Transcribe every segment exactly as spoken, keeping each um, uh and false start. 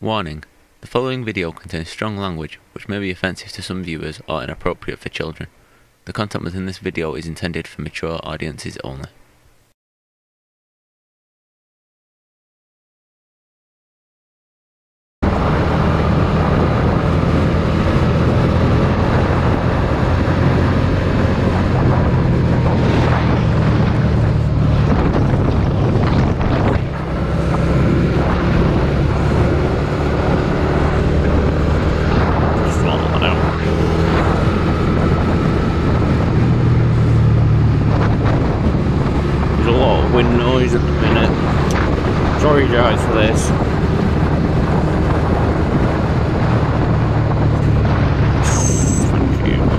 Warning: the following video contains strong language which may be offensive to some viewers or inappropriate for children. The content within this video is intended for mature audiences only. Wind noise at the minute. Sorry guys for this. Thank you.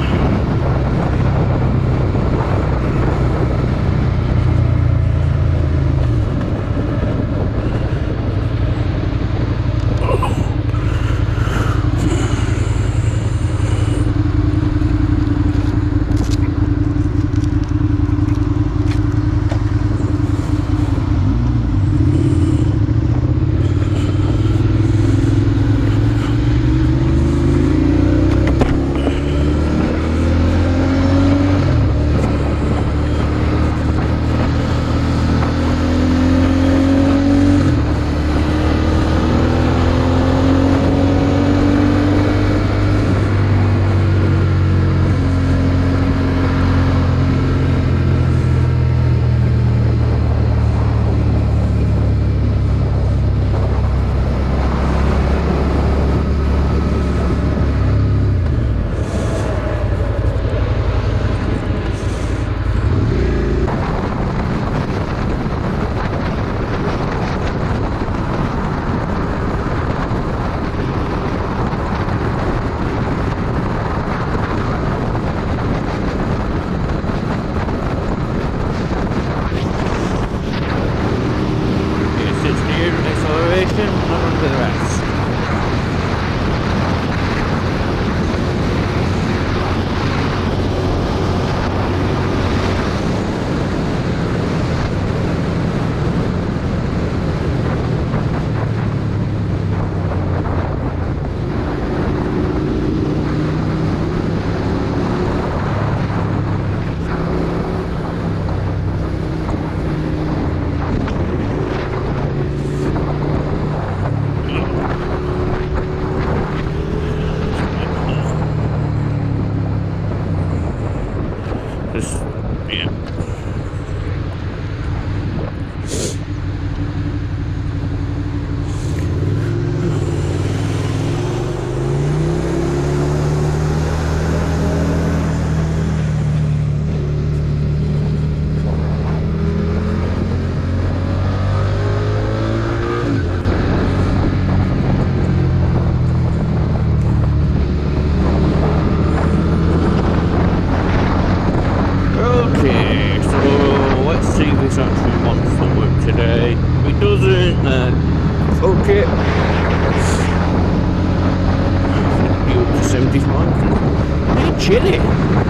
Chilly.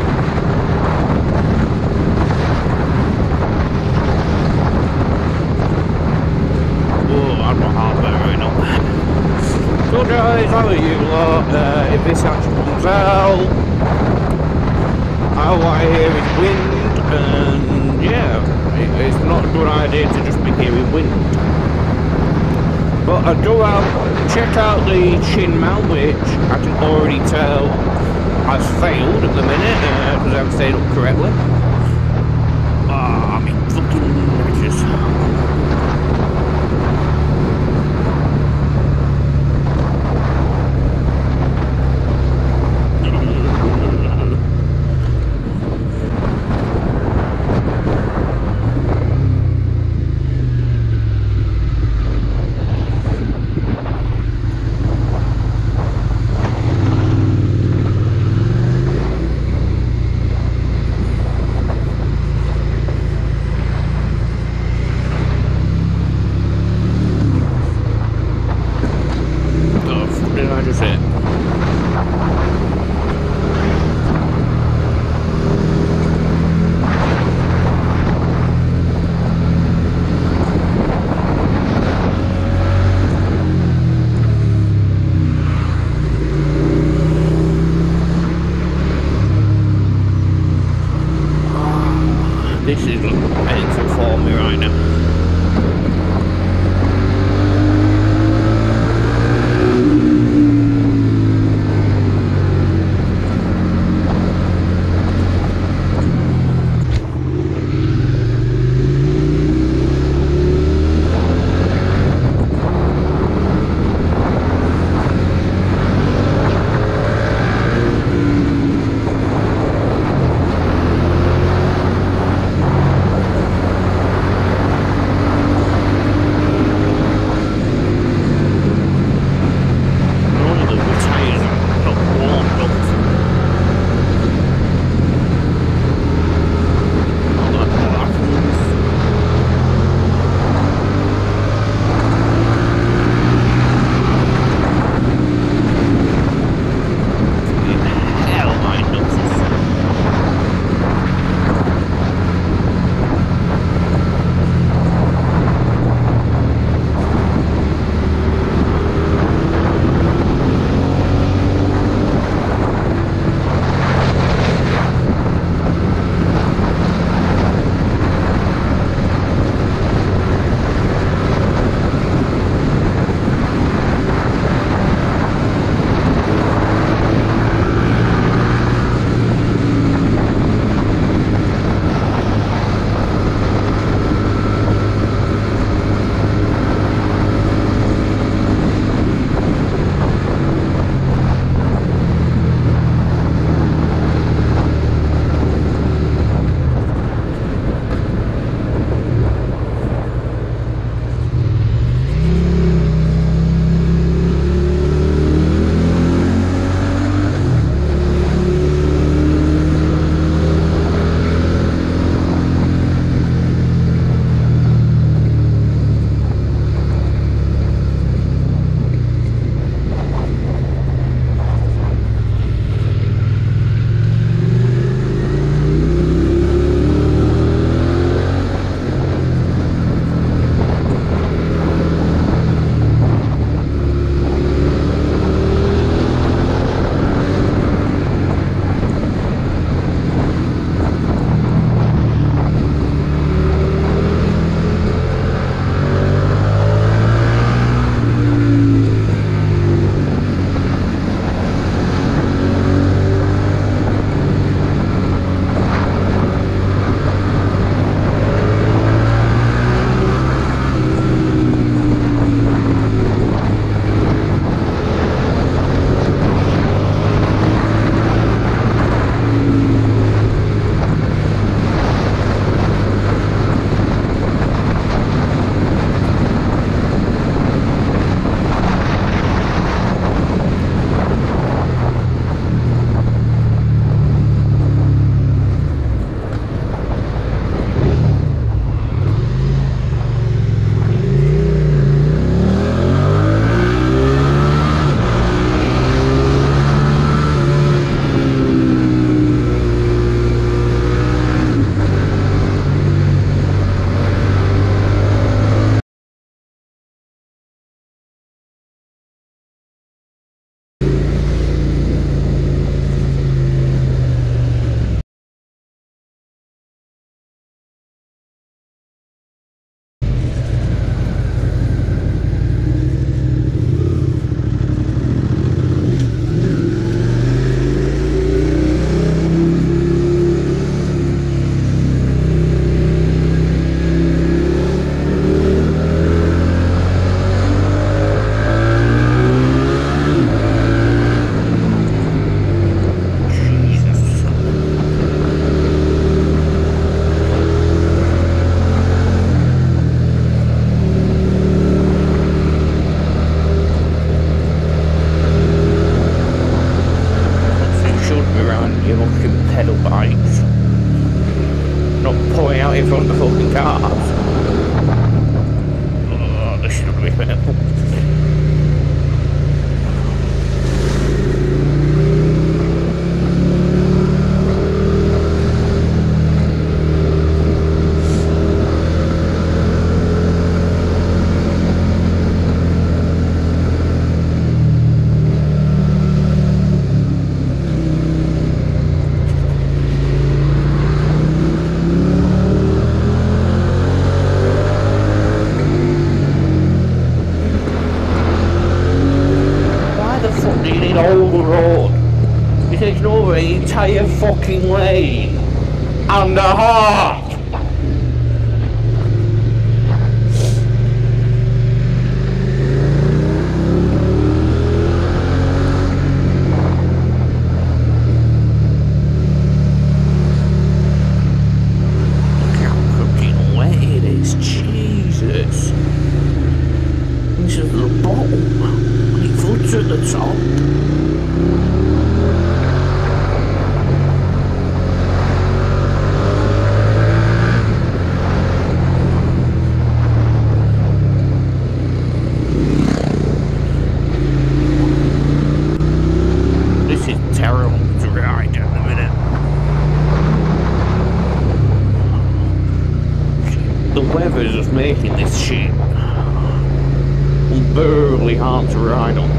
Oh, I'm not hard there right now. So guys, how are you lot? Uh, if this actually comes out, all I hear is wind, and yeah, it, it's not a good idea to just be hearing wind. But I do have, check out the chin mount, which I can already tell has failed at the minute, because uh, I haven't stayed up correctly. Ah, oh, I mean, fucking righteous. This is painful for me right now. entire fucking lane and a half. Jesus. This is the bottom. And it floods at the top. This is terrible to ride at the minute. The weather's just making this shit unbearably hard to ride on.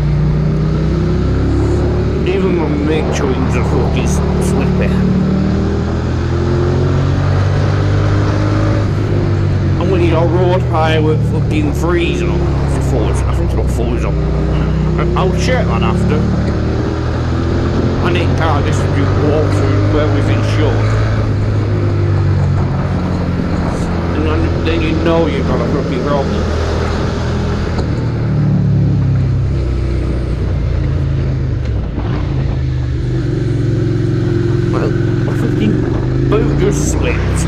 Even my mixed wings are fucking slippy. And when you got road high with fucking freeze on, it's a forward, I think it's got forwards on. I'll check that after. And it can't distribute water where within short. Then you know you've got a fucking problem. Well, my fucking boot just slipped.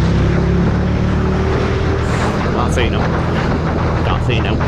Can't see now. Can't see now.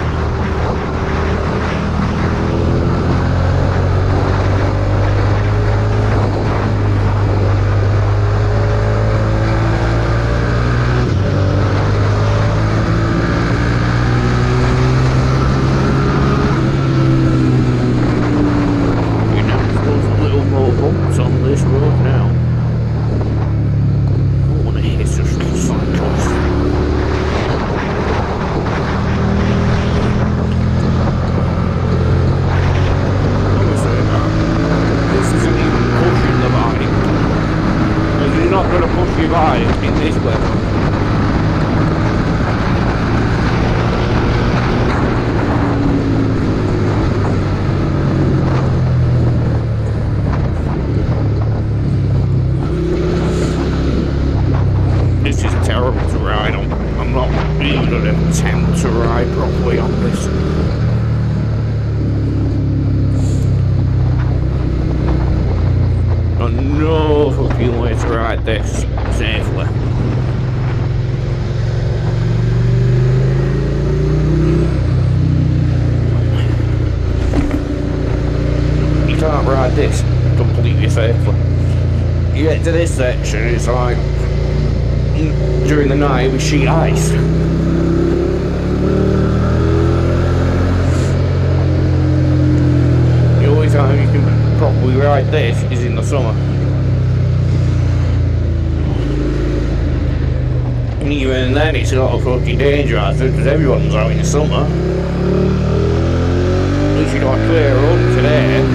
In this weather. This is terrible to ride on. I'm not even going to attempt to ride properly on this. No fucking way to ride this safely. You can't ride this completely safely. You get to this section, it's like during the night with sheet ice. The only time you can properly ride this is in the summer. And even then it's not a fucking danger out there because everyone's out in the summer. At least you got a clear road today.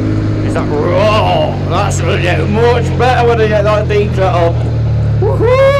That's much better when I get that deep set up. Woohoo!